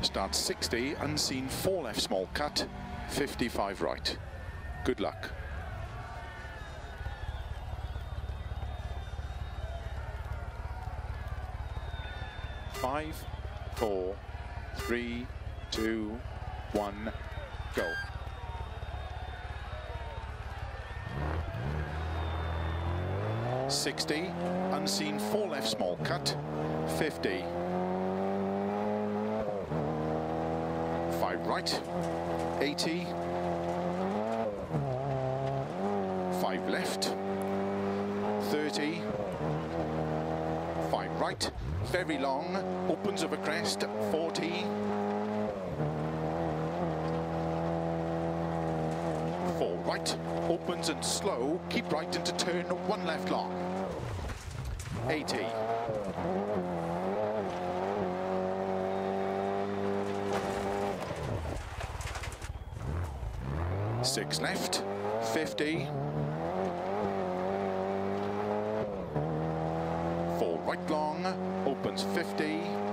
Start 60, unseen 4 left small cut, 55 right. Good luck. 5, 4, 3, 2, 1, go. .60, unseen 4 left small cut, 50. 5 right, 80. 5 left, 30. 5 right, very long, opens over crest, 40. 4 right, opens and slow, keep right into turn 1 left long. 80. 6 left, 50. 4 right long, opens 50.